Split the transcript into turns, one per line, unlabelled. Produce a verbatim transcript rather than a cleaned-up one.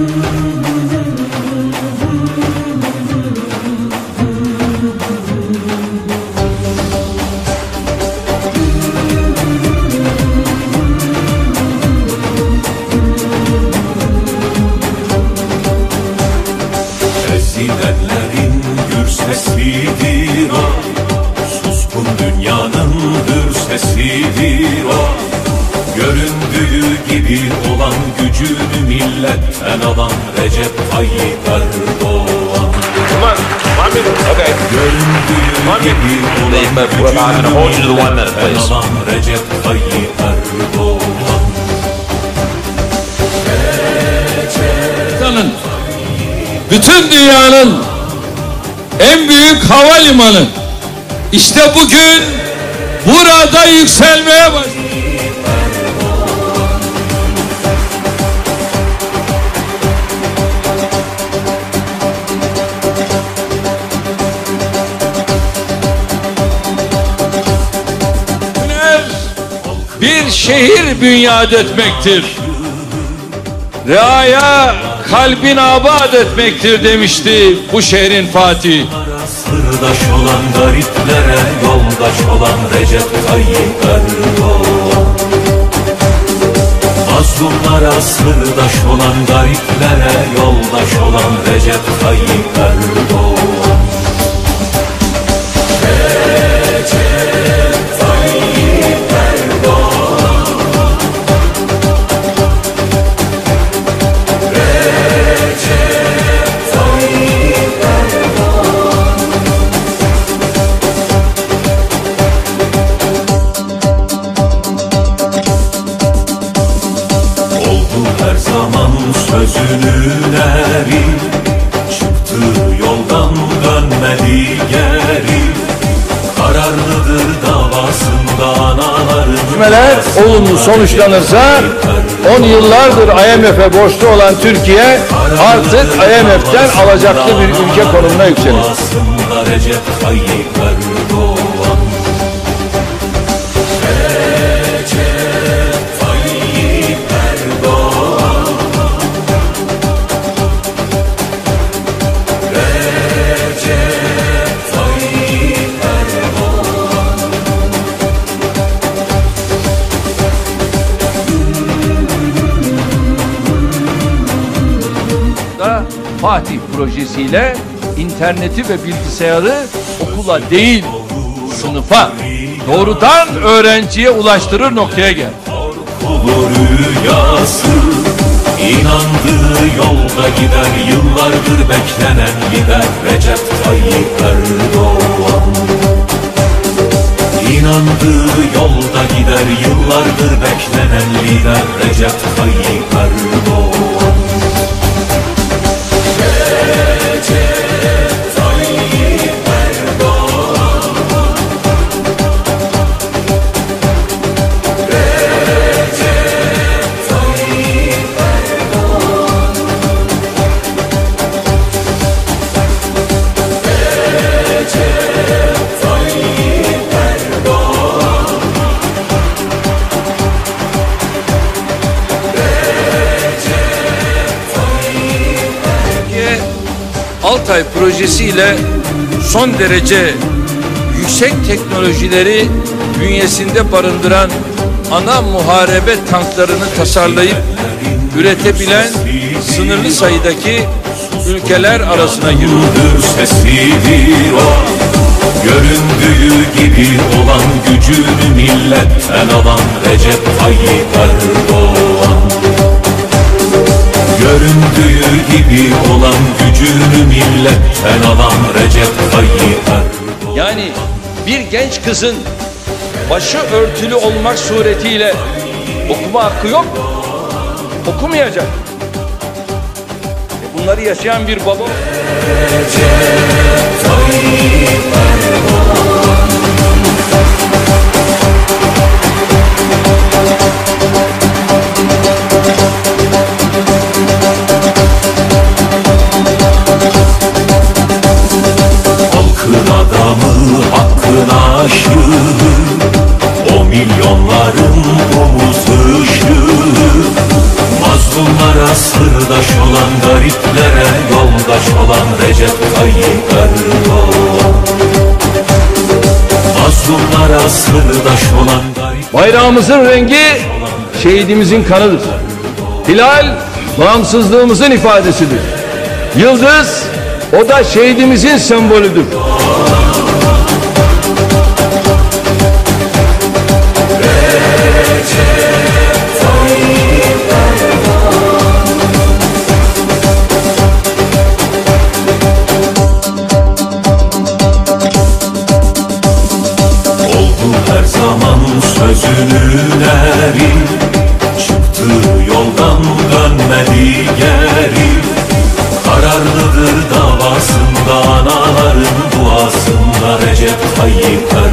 Ezilenlerin gür sesidir o, suskun dünyanın hür sesidir o. Göründüğü gibi olan gücünü milletten alan Recep Tayyip Erdoğan.
Okay.
Göründüğü gibi olan gücünü milletten alan Recep Tayyip Erdoğan.
Recep bütün dünyanın en büyük havalimanı işte bugün burada yükselmeye başladı. Bir şehir bünyat etmektir. Reaya kalbin abad etmektir demişti bu şehrin Fatih.
Sırdaş olan gariplere yoldaş olan Recep Tayyip Erdoğan. Mazlumlara sırdaş olan gariplere yoldaş olan Recep Tayyip Erdoğan. Recep Tayyip Erdoğan. Recep Tayyip Erdoğan. Oldu her zaman sözünün eri, çıktığı yoldan dönmedi geri. Kararlıdır davasında anaların.
Görüşmeler olumlu sonuçlanırsa on yıllardır I M F'e borçlu olan Türkiye artık I M F'ten alacaklı bir ülke konumuna yükselir.
Recep Tayyip Erdoğan. Recep Tayyip Erdoğan. Recep Tayyip Erdoğan.
Da Fatih projesiyle interneti ve bilgisayarı okula değil sınıfa, doğrudan öğrenciye ulaştırır noktaya geldi.
Korkulu rüyası, inandığı yolda gider, yıllardır beklenen lider Recep Tayyip Erdoğan. İnandığı yolda gider, yıllardır beklenen lider Recep Tayyip Erdoğan. Recep Tayyip Erdoğan. Recep Tayyip Erdoğan. Recep Tayyip Erdoğan.
Altay projesiyle son derece yüksek teknolojileri bünyesinde barındıran ana muharebe tanklarını tasarlayıp üretebilen sınırlı sayıdaki ülkeler arasına girdi.
Sesidir o, göründüğü gibi olan gücünü milletten alan Recep Tayyip Erdoğan. Göründüğü gibi olan gücünü milletten alan Recep Tayyip Erdoğan.
Yani bir genç kızın başı örtülü olmak suretiyle okuma hakkı yok mu? Okumayacak. E bunları yaşayan bir baba.
Recep Tayyip Erdoğan. Halkın adamı, hakkın aşığı, o milyonların omuz ışığı. Mazlumlara Mazlumlara sırdaş olan, gariplere yoldaş olan Recep Tayyip Erdoğan. Mazlumlara sırdaş olan, garip...
Bayrağımızın rengi şehidimizin kanıdır. Hilal bağımsızlığımızın ifadesidir. Yıldız o da şehidimizin sembolüdür.
Her zaman sözünün eri, çıktığı yoldan dönmedi geri. Kararlıdır davasında, anaların duasında Recep Tayyip Erdoğan.